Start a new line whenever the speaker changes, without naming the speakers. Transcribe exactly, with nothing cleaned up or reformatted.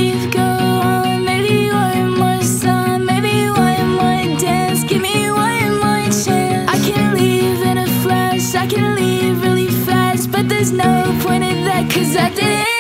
breathe, go on. Maybe one more song, maybe one more dance. Give me one more chance. I can leave in a flash, I can leave really fast, but there's no point in that, 'cause at the end